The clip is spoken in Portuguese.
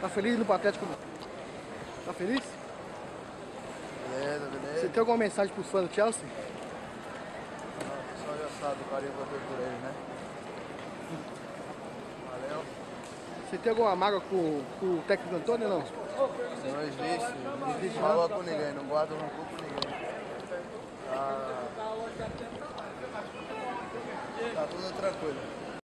Tá feliz no Atlético? Tá feliz? Beleza, beleza. Você tem alguma mensagem pros fãs do Chelsea? O pessoal já sabe o carinho que eu tenho por eles, né? Valeu. Você tem alguma mágoa com o técnico Antônio ou não? Não existe. Não existe mágoa com ninguém. Não guardo rancor com ninguém. Tá tudo tranquilo.